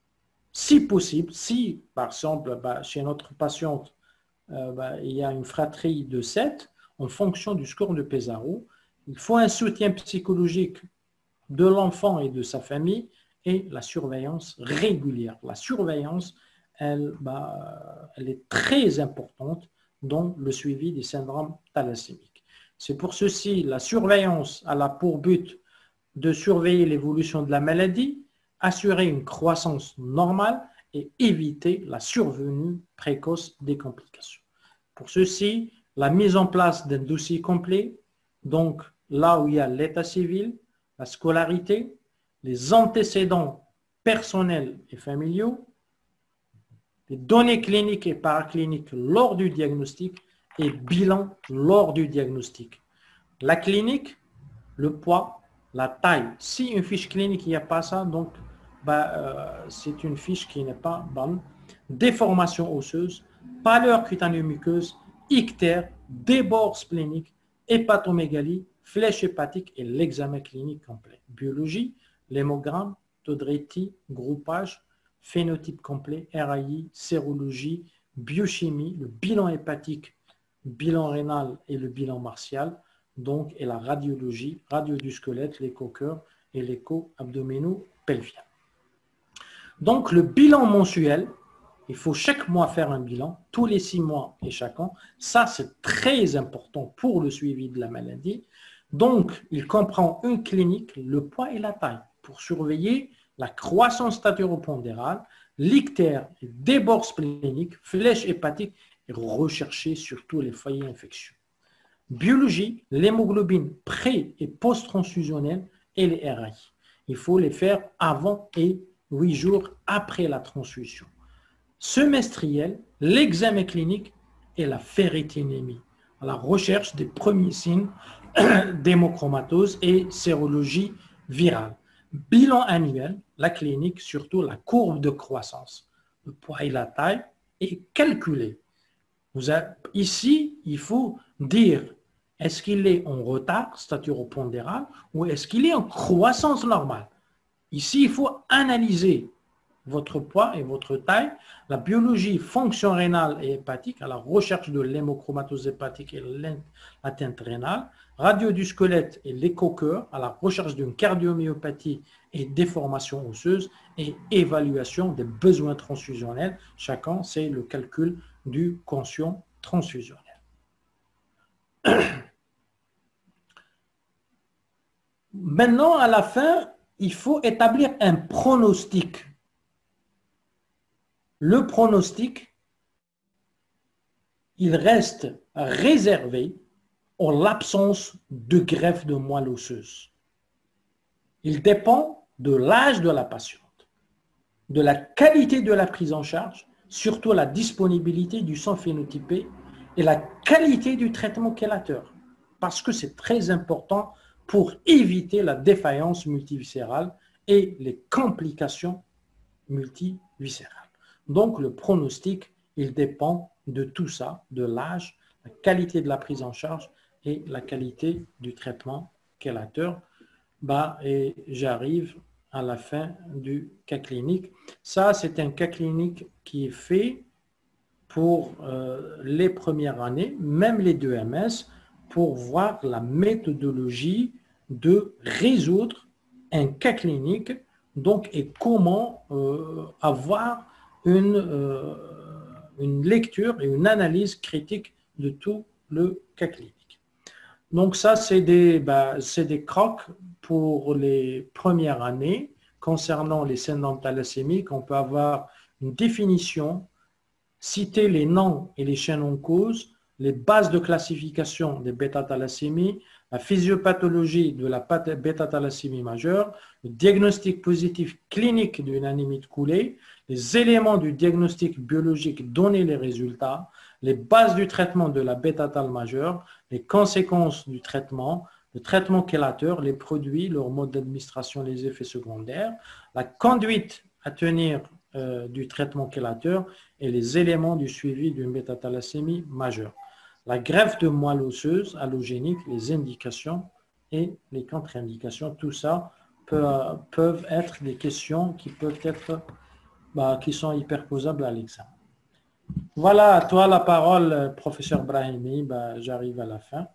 si possible, si par exemple bah, chez notre patiente, euh, bah, il y a une fratrie de sept, en fonction du score de Pesaro, il faut un soutien psychologique de l'enfant et de sa famille et la surveillance régulière. La surveillance, elle, bah, elle est très importante dans le suivi des syndromes thalassémiques. C'est pour ceci, la surveillance a la pour but de surveiller l'évolution de la maladie, assurer une croissance normale et éviter la survenue précoce des complications. Pour ceci, la mise en place d'un dossier complet, donc là où il y a l'état civil, la scolarité, les antécédents personnels et familiaux, les données cliniques et paracliniques lors du diagnostic et bilan lors du diagnostic. La clinique, le poids, la taille. Si une fiche clinique, il n'y a pas ça, donc bah, euh, c'est une fiche qui n'est pas bonne. Déformation osseuse, pâleur cutanéo-muqueuse, ictère, débord splénique, hépatomégalie, flèche hépatique et l'examen clinique complet. Biologie, l'hémogramme, taux de réti, groupage, phénotype complet, R A I, sérologie, biochimie, le bilan hépatique, bilan rénal et le bilan martial, donc, et la radiologie, radio du squelette, l'écho-cœur et l'écho abdominaux-pelvien. Donc, le bilan mensuel, il faut chaque mois faire un bilan, tous les six mois et chaque an. Ça, c'est très important pour le suivi de la maladie. Donc, il comprend une clinique, le poids et la taille, pour surveiller la croissance staturopondérale, l'ictère, les débords spléniques, flèche hépatique et rechercher surtout les foyers infectieux. Biologie, l'hémoglobine pré- et post-transfusionnelle et les R A I. Il faut les faire avant et huit jours après la transfusion. Semestriel, l'examen clinique et la ferritinémie, à la recherche des premiers signes d'hémochromatose et sérologie virale. Bilan annuel, la clinique, surtout la courbe de croissance, le poids et la taille, est calculé. Vous avez, ici, il faut dire est-ce qu'il est en retard staturopondéral ou est-ce qu'il est en croissance normale. Ici, il faut analyser votre poids et votre taille, la biologie, fonction rénale et hépatique, à la recherche de l'hémochromatose hépatique et l'atteinte rénale, radio du squelette et l'écho-cœur, à la recherche d'une cardiomyopathie et déformation osseuse, et évaluation des besoins transfusionnels. Chacun, c'est le calcul du quotient transfusionnel. Maintenant, à la fin, il faut établir un pronostic. Le pronostic, il reste réservé en l'absence de greffe de moelle osseuse. Il dépend de l'âge de la patiente, de la qualité de la prise en charge, surtout la disponibilité du sang phénotypé et la qualité du traitement chélateur, parce que c'est très important pour éviter la défaillance multiviscérale et les complications multiviscérales. Donc, le pronostic, il dépend de tout ça, de l'âge, la qualité de la prise en charge et la qualité du traitement chélateur. Bah, et j'arrive à la fin du cas clinique. Ça, c'est un cas clinique qui est fait pour euh, les premières années, même les deux M S, pour voir la méthodologie de résoudre un cas clinique, donc, et comment euh, avoir une, euh, une lecture et une analyse critique de tout le cas clinique. Donc ça, c'est des, bah, c'est des crocs pour les premières années. Concernant les syndromes thalassémiques, on peut avoir une définition, citer les noms et les chaînes en cause, les bases de classification des bêta-thalassémies, la physiopathologie de la bêta-thalassémie majeure, le diagnostic positif clinique d'une anémie coulée, les éléments du diagnostic biologique donnés les résultats, les bases du traitement de la bêta-thal majeure, les conséquences du traitement, le traitement chélateur, les produits, leur mode d'administration, les effets secondaires, la conduite à tenir euh, du traitement chélateur et les éléments du suivi d'une bêta-thalassémie majeure. La greffe de moelle osseuse allogénique, les indications et les contre-indications. Tout ça peut, peuvent être des questions qui peuvent être, bah, qui sont hyper posables à l'examen. Voilà, à toi la parole, professeur Brahimi. Bah, j'arrive à la fin.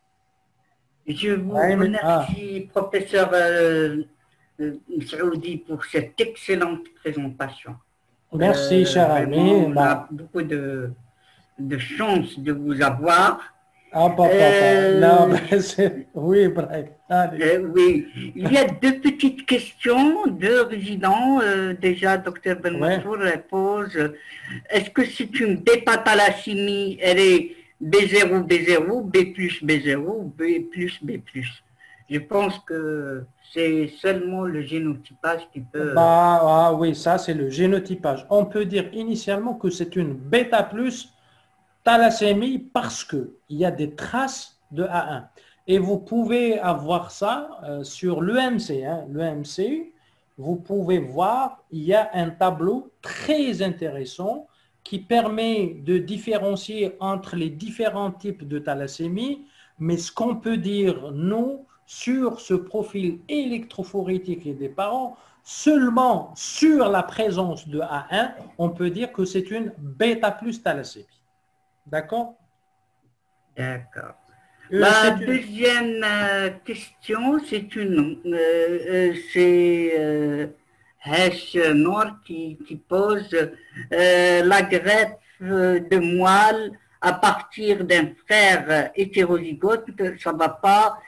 Je vous Brahimi, ah. remercie, professeur euh, euh, Saoudi, pour cette excellente présentation. Merci, Euh, cher vraiment, ami. on Bah, a beaucoup de, de chance de vous avoir. ah, papa, Euh, non, bah, c'est- oui, Brahim. Allez. euh, oui, il y a deux petites questions, deux résidents. Euh, déjà, docteur Ben Ouais. Mansour pose, est-ce que c'est une bêta-thalassémie, elle est B zéro, B zéro, B plus, B zéro, B plus, B plus? Je pense que c'est seulement le génotypage qui peut... Bah, ah oui, ça c'est le génotypage. On peut dire initialement que c'est une bêta plus thalassémie parce qu'il y a des traces de A un. Et vous pouvez avoir ça euh, sur l'E M C. Hein, l'E M C, vous pouvez voir, il y a un tableau très intéressant qui permet de différencier entre les différents types de thalassémie. Mais ce qu'on peut dire, nous, sur ce profil électrophorétique des parents, seulement sur la présence de A un, on peut dire que c'est une bêta plus thalassémie. D'accord? D'accord. Euh, La c'est une- deuxième euh, question, c'est une, euh, euh, c'est euh, Hesh Noir qui, qui pose euh, la greffe euh, de moelle à partir d'un frère hétérozygote, ça ne va pas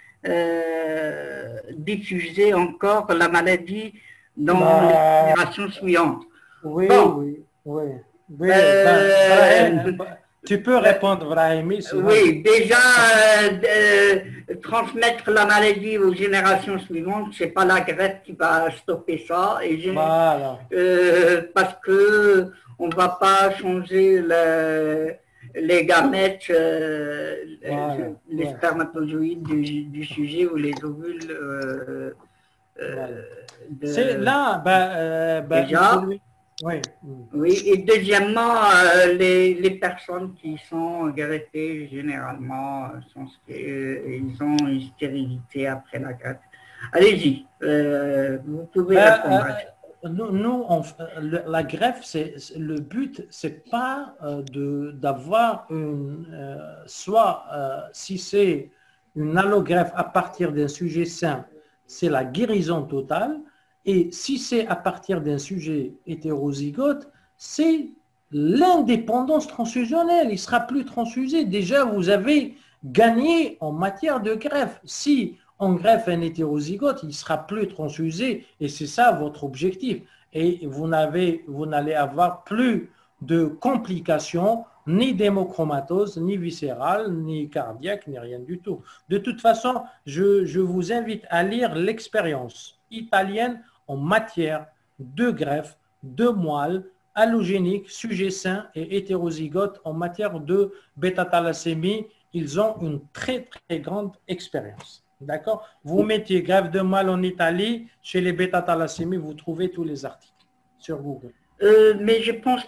euh, diffuser encore la maladie dans Bah, les générations suivantes. oui, Bon. oui, oui. Oui, Euh, ben, Brahim, bah, tu peux répondre, Brahimi. sinon- Oui, déjà, euh, euh, transmettre la maladie aux générations suivantes, c'est pas la greffe qui va stopper ça, et j'ai- Voilà. euh, parce que on va pas changer le- les gamètes, euh, Voilà, euh, les ouais. spermatozoïdes du, du sujet ou les ovules. euh, euh, Voilà. de- C'est là, ben, euh, ben, il Déjà. faut lui. Oui. mm. Oui, et deuxièmement, euh, les, les personnes qui sont greffées, généralement, euh, sont, euh, ils ont une stérilité après la greffe. Allez-y, euh, vous pouvez Ben, répondre. euh, nous, nous, on f- euh, le- la greffe, c'est c'est- le but, c'est pas euh, de d'avoir une, euh, soit euh, si c'est une allogreffe à partir d'un sujet sain, c'est la guérison totale, et si c'est à partir d'un sujet hétérozygote, c'est l'indépendance transfusionnelle. Il sera plus transfusé. Déjà, vous avez gagné en matière de greffe. Si on greffe un hétérozygote, il sera plus transfusé et c'est ça votre objectif. Et vous n'avez, vous n'allez avoir plus de complications, ni d'hémochromatose, ni viscérale, ni cardiaque, ni rien du tout. De toute façon, je, je vous invite à lire l'expérience italienne en matière de greffe, de moelle, allogénique, sujet sain et hétérozygote en matière de bêta-thalassémie. Ils ont une très très grande expérience. D'accord? Vous mettez greffe de moelle en Italie, chez les bêta-thalassémies, vous trouvez tous les articles sur Google. Euh, mais je pense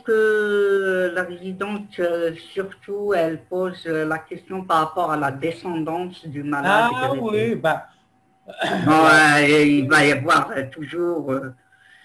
que la résidente, euh, surtout, elle pose euh, la question par rapport à la descendance du malade. Ah greffé. oui, bah, Bon, euh, il va y avoir euh, toujours, euh,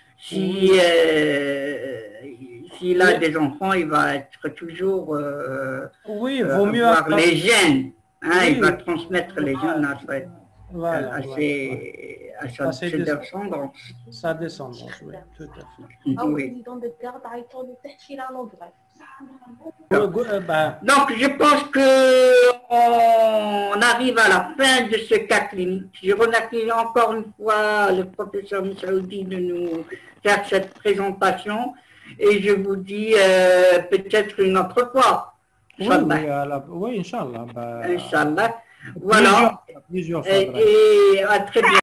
si Oui. euh, s'il a Oui. des enfants, il va être toujours euh, oui, euh, vaut mieux avoir avoir- les gènes. Hein, Oui. Il va transmettre les gènes à, sa- Voilà, à, voilà, ses, à sa À ses ses des- descendants. sa descendance, oui, tout à fait. او Oui. بريزيدون دو كارت عيطوا له تحشي على لوغراف Euh, go- euh, bah, Donc, je pense que on arrive à la fin de ce cas clinique. Je remercie encore une fois le professeur Moussaoudi de nous faire cette présentation et je vous dis euh, peut-être une autre fois. oui, Inch'Allah. oui, à la- oui, Inch'Allah. Bah, Inch'Allah. Voilà. plusieurs, plusieurs fois, Et, Brahim. et à très bientôt.